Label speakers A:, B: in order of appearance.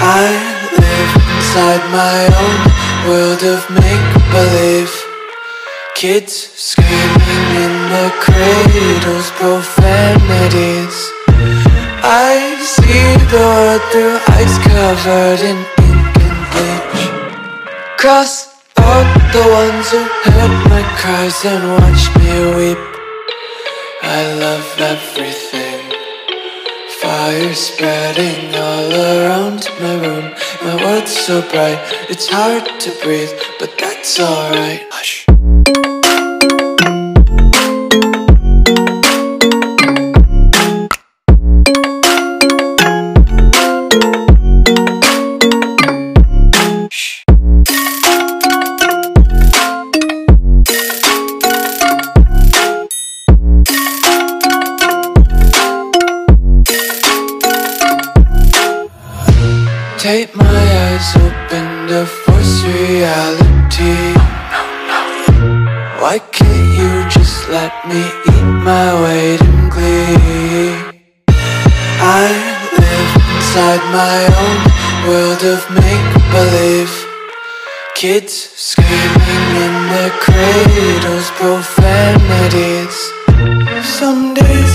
A: I live inside my own world of make-believe. Kids screaming in the cradles, profanities. I see the world through eyes covered in ink and bleach. Cross out the ones who heard my cries and watched me weep. I love everything. Fire spreading all around my room. My world's so bright, it's hard to breathe, but that's alright. Hush. Take my eyes open to force reality. Why can't you just let me eat my weight in glee? I live inside my own world of make-believe. Kids screaming in their cradles, profanities. Some days